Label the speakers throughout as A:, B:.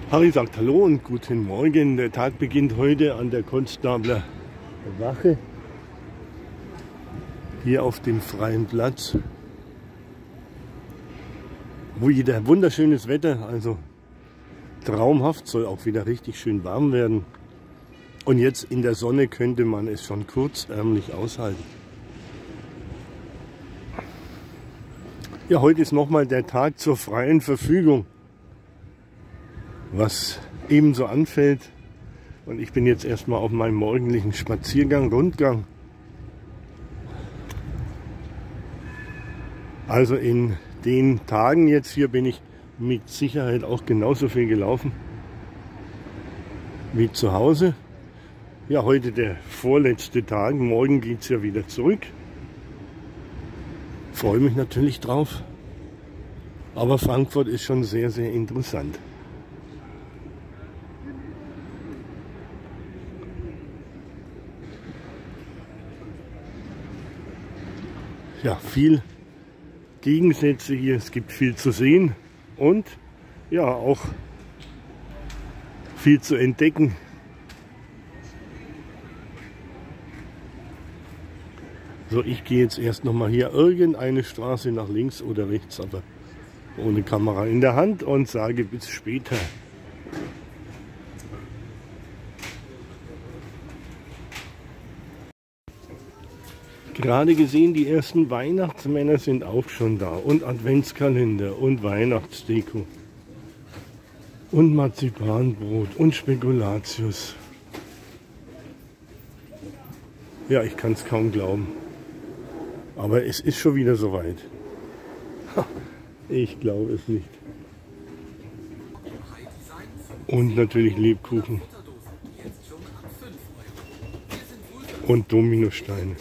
A: Harry sagt Hallo und guten Morgen. Der Tag beginnt heute an der Konstabler Wache. Hier auf dem freien Platz. Wieder wunderschönes Wetter, also traumhaft, soll auch wieder richtig schön warm werden. Und jetzt in der Sonne könnte man es schon kurzärmlich aushalten. Ja, heute ist nochmal der Tag zur freien Verfügung. Was ebenso anfällt, und ich bin jetzt erstmal auf meinem morgendlichen Spaziergang, Rundgang. Also in den Tagen jetzt hier bin ich mit Sicherheit auch genauso viel gelaufen wie zu Hause. Ja, heute der vorletzte Tag, morgen geht es ja wieder zurück. Freue mich natürlich drauf, aber Frankfurt ist schon sehr, sehr interessant. Ja, viel Gegensätze hier, es gibt viel zu sehen und ja, auch viel zu entdecken. So, ich gehe jetzt erst noch mal hier irgendeine Straße nach links oder rechts, aber ohne Kamera in der Hand und sage bis später. Gerade gesehen, die ersten Weihnachtsmänner sind auch schon da und Adventskalender und Weihnachtsdeko und Marzipanbrot und Spekulatius. Ja, ich kann es kaum glauben, aber es ist schon wieder soweit. Ich glaube es nicht. Und natürlich Lebkuchen und Dominosteine.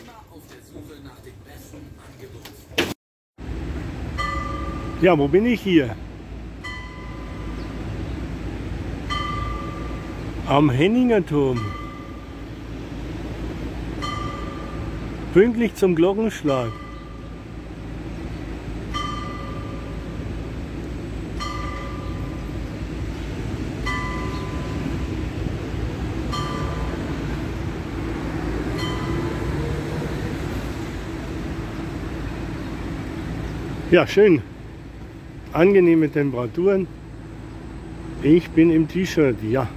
A: Ja, wo bin ich hier? Am Henninger Turm. Pünktlich zum Glockenschlag. Ja, schön. Angenehme Temperaturen. Ich bin im T-Shirt, ja.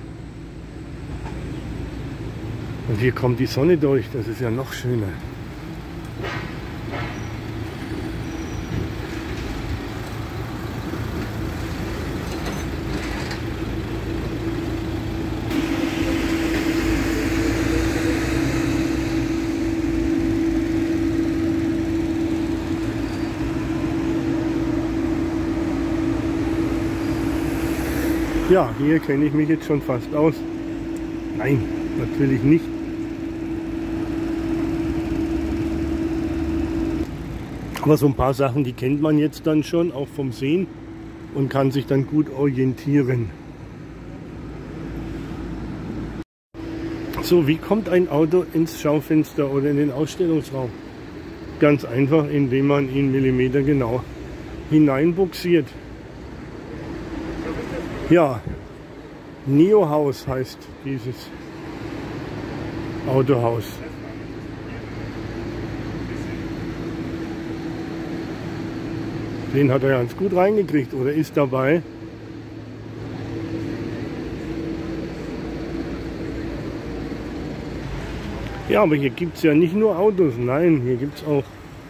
A: Und hier kommt die Sonne durch, das ist ja noch schöner. Ja, hier kenne ich mich jetzt schon fast aus. Nein, natürlich nicht. Aber so ein paar Sachen, die kennt man jetzt dann schon, auch vom Sehen, und kann sich dann gut orientieren. So, wie kommt ein Auto ins Schaufenster oder in den Ausstellungsraum? Ganz einfach, indem man ihn millimetergenau hineinbuxiert. Ja, Neo-Haus heißt dieses Autohaus. Den hat er ganz gut reingekriegt oder ist dabei. Ja, aber hier gibt es ja nicht nur Autos, nein, hier gibt es auch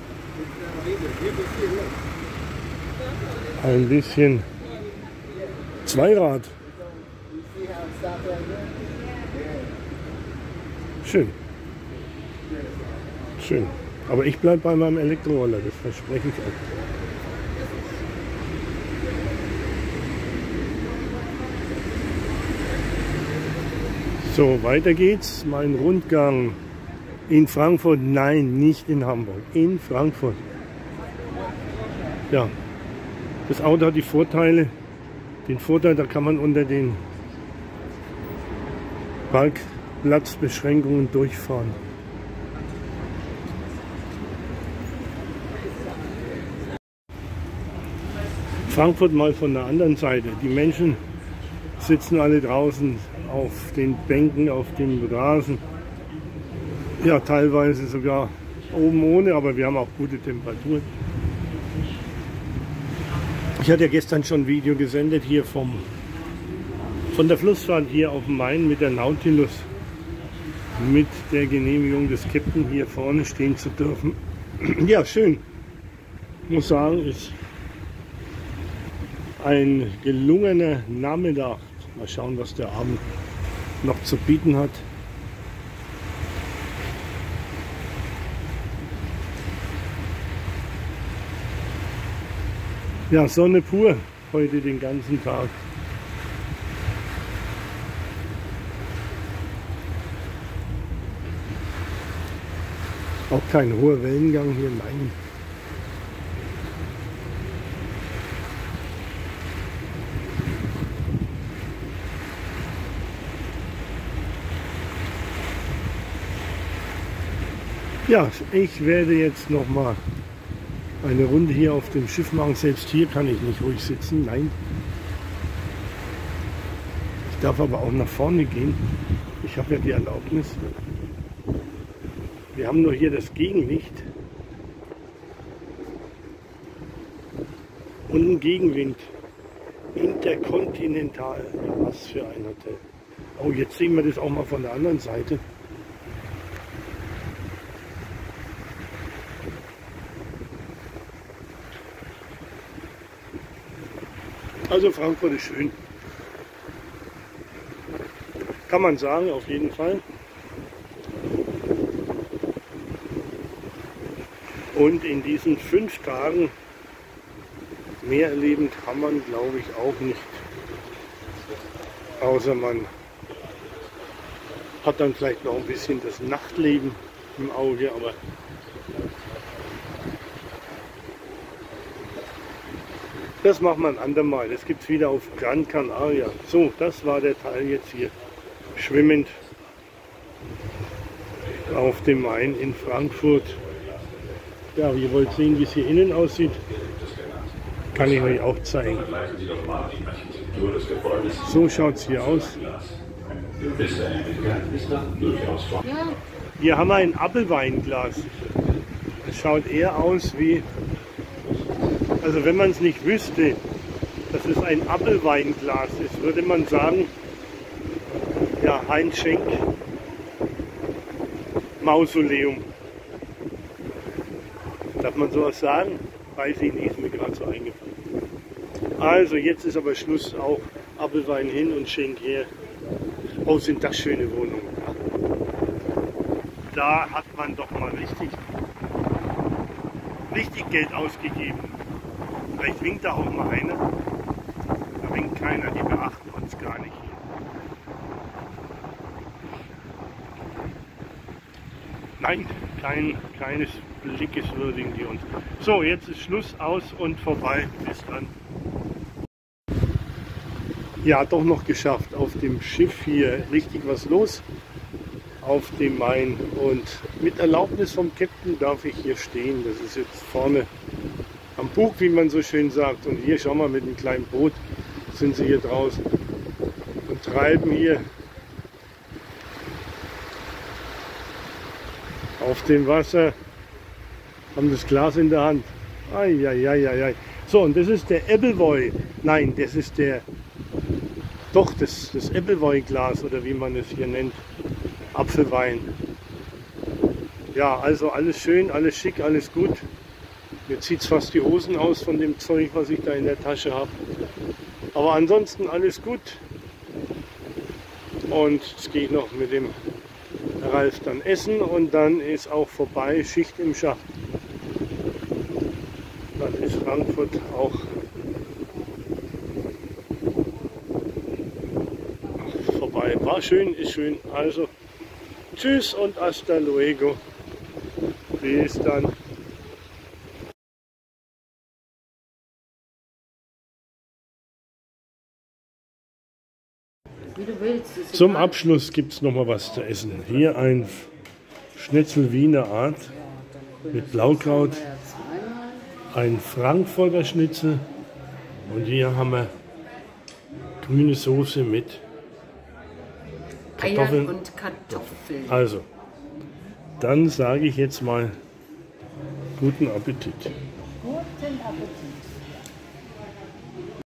A: ein bisschen Zweirad. Schön. Schön. Aber ich bleibe bei meinem Elektroroller, das verspreche ich auch. So, weiter geht's. Mein Rundgang in Frankfurt. Nein, nicht in Hamburg. In Frankfurt. Ja, das Auto hat die Vorteile. Den Vorteil, da kann man unter den Parkplatzbeschränkungen durchfahren. Frankfurt mal von der anderen Seite. Die Menschen Sitzen alle draußen auf den Bänken, auf dem Rasen. Ja, teilweise sogar oben ohne, aber wir haben auch gute Temperaturen. Ich hatte ja gestern schon ein Video gesendet hier von der Flussfahrt hier auf dem Main mit der Nautilus. Mit der Genehmigung des Captain hier vorne stehen zu dürfen. Ja, schön. Ich muss sagen, ist ein gelungener Nachmittag. Mal schauen, was der Abend noch zu bieten hat. Ja, Sonne pur heute den ganzen Tag. Auch kein hoher Wellengang hier, nein. Ja, ich werde jetzt noch mal eine Runde hier auf dem Schiff machen. Selbst hier kann ich nicht ruhig sitzen, nein. Ich darf aber auch nach vorne gehen. Ich habe ja die Erlaubnis. Wir haben nur hier das Gegenlicht und einen Gegenwind. Interkontinental. Was für ein Hotel. Oh, jetzt sehen wir das auch mal von der anderen Seite. Also Frankfurt ist schön. Kann man sagen, auf jeden Fall. Und in diesen 5 Tagen mehr erleben kann man, glaube ich, auch nicht. Außer man hat dann vielleicht noch ein bisschen das Nachtleben im Auge, aber das macht man ein andermal. Das gibt es wieder auf Gran Canaria. So, das war der Teil jetzt hier. Schwimmend auf dem Main in Frankfurt. Ja, ihr wollt sehen, wie es hier innen aussieht. Kann ich euch auch zeigen. So schaut es hier aus. Hier haben wir ein Apfelweinglas. Es schaut eher aus wie, also wenn man es nicht wüsste, dass es ein Apfelweinglas ist, würde man sagen, ja, Heinz Schenk Mausoleum. Darf man sowas sagen? Weiß ich nicht, ist mir gerade so eingefallen. Also jetzt ist aber Schluss, auch Apfelwein hin und Schenk her. Oh, sind das schöne Wohnungen. Ja? Da hat man doch mal richtig Geld ausgegeben. Vielleicht winkt da auch mal einer. Da winkt keiner, die beachten uns gar nicht. Nein, keines Blickes würdigen die uns. So, jetzt ist Schluss, aus und vorbei. Bis dann. Ja, doch noch geschafft. Auf dem Schiff hier richtig was los. Auf dem Main. Und mit Erlaubnis vom Captain darf ich hier stehen. Das ist jetzt vorne am Bug, wie man so schön sagt. Und hier, schau mal, mit einem kleinen Boot sind sie hier draußen und treiben hier auf dem Wasser, haben das Glas in der Hand. Eieieiei. So, und das ist der Appleboy. Nein, das ist der, doch, das Appleboy-Glas oder wie man es hier nennt. Apfelwein. Ja, also alles schön, alles schick, alles gut. Mir zieht es fast die Hosen aus von dem Zeug, was ich da in der Tasche habe. Aber ansonsten alles gut. Und jetzt gehe ich noch mit dem Ralf dann essen und dann ist auch vorbei, Schicht im Schacht. Dann ist Frankfurt auch vorbei. War schön, ist schön. Also tschüss und hasta luego. Bis dann. Zum Abschluss gibt es noch mal was zu essen. Hier ein Schnitzel Wiener Art mit Blaukraut, ein Frankfurter Schnitzel und hier haben wir grüne Soße mit Kartoffeln.
B: Eiern und Kartoffeln.
A: Also, dann sage ich jetzt mal guten Appetit.
B: Guten Appetit.